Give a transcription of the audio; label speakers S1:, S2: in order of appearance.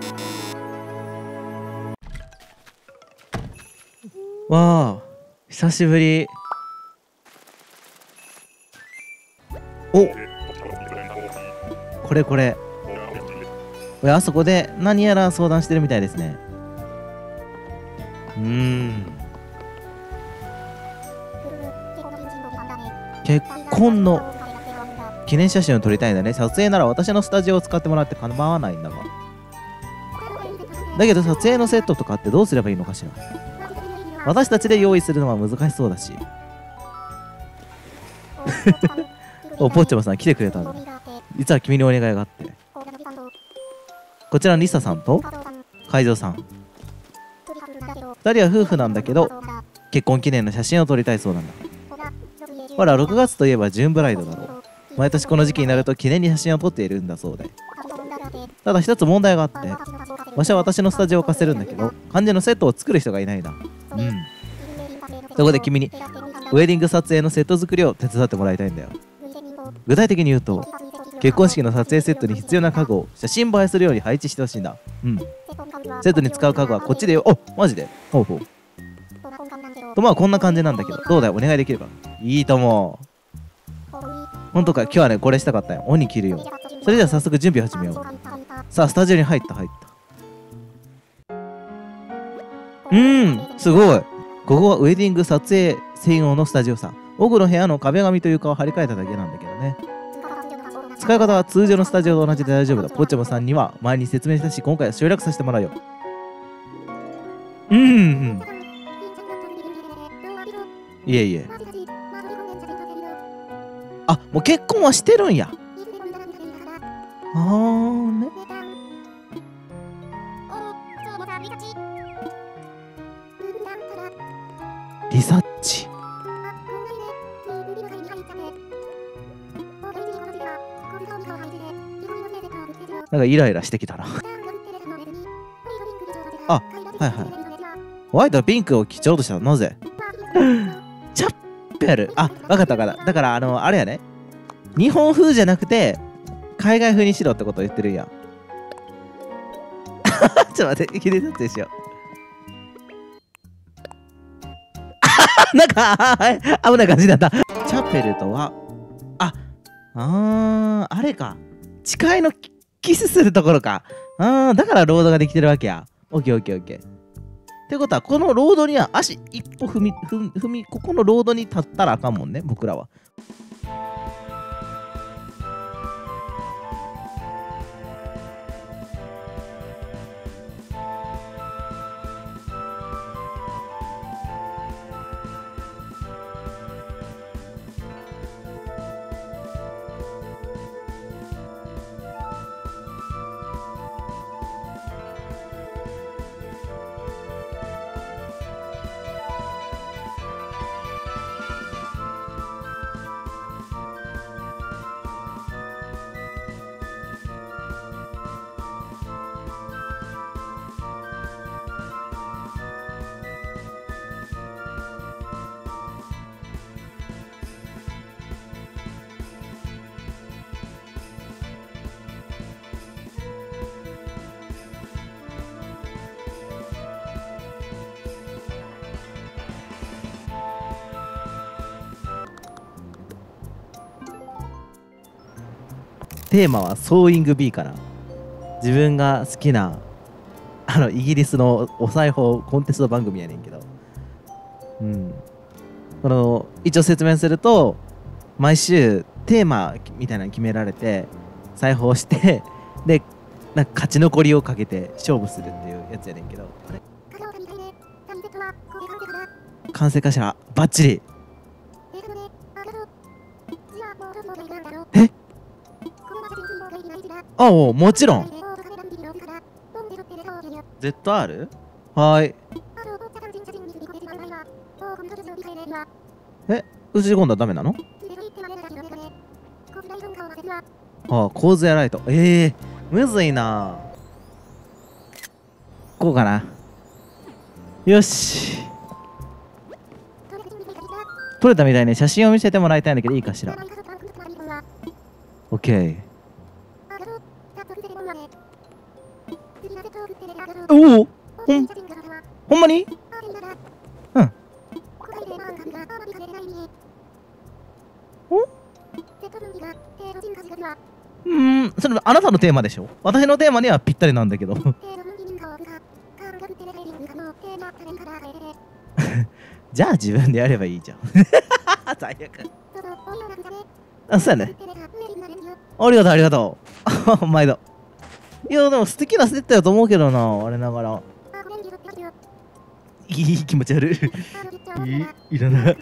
S1: わあ、久しぶり。お、これこれ。あそこで何やら相談してるみたいですね。結婚の記念写真を撮りたいんだね。撮影なら私のスタジオを使ってもらって構わないんだが。だけど撮影のセットとかってどうすればいいのかしら。私たちで用意するのは難しそうだし。お、ポッチャマさん来てくれたんだ。実は君にお願いがあって。こちらリサさんと海蔵さん。2人は夫婦なんだけど、結婚記念の写真を撮りたいそうなんだ。ほら、6月といえばジューンブライドだろう。毎年この時期になると記念に写真を撮っているんだそうで。ただ一つ問題があって、わしは私のスタジオを貸せるんだけど、肝心のセットを作る人がいないんだ。そこで君にウェディング撮影のセット作りを手伝ってもらいたいんだよ。具体的に言うと、結婚式の撮影セットに必要な家具を写真映えするように配置してほしいんだ。セットに使う家具はこっちでよ。お、マジで。ほうほう。と、まあこんな感じなんだけど、どうだよ、お願いできるか。いいと思う。ほんとか、今日はね、これしたかったよ。鬼切るよ。それじゃあ早速準備始めよう。さあ、スタジオに入った。すごい。ここはウェディング撮影専用のスタジオさ。奥の部屋の壁紙と床を張り替えただけなんだけどね。使い方は通常のスタジオと同じで大丈夫だ。ポッチャマさんには前に説明したし、今回は省略させてもらうよ。いえいえ。あ、もう結婚はしてるんや。ね。リサッチ。なんかイライラしてきたな。あ、はいはい。ホワイトとピンクを基調としたらなぜチャッペル。あ、わかったわかった。だからあれやね。日本風じゃなくて海外風にしろってことを言ってるんや。ちょっと待って、記念撮影しよう。なんか危ない感じだった。チャペルとは、あれか。誓いのキスするところか。だからロードができてるわけや。オッケーオッケーオッケー。ってことは、このロードには足一歩踏み、ここのロードに立ったらあかんもんね、僕らは。テーマはソーイング B から。自分が好きなイギリスのお裁縫コンテスト番組やねんけど、一応説明すると、毎週テーマみたいなの決められて裁縫してで、なんか勝ち残りをかけて勝負するっていうやつやねんけど、完成かしら。バッチリ。え、もちろん。ZR？ はーい。映し込んだらダメなの？構図やらないと。むずいな。こうかな。よし。撮れたみたいに写真を見せてもらいたいんだけど、いいかしら。オッケー。 おお、ほんまに？うん。お？それあなたのテーマでしょ？私のテーマにはぴったりなんだけど。じゃあ自分でやればいいじゃん。最悪。あ、そうやね。ありがとう、ありがとう。毎度。いや、でも素敵なセットやと思うけどな、我ながら。いい気持ち悪い。いらない。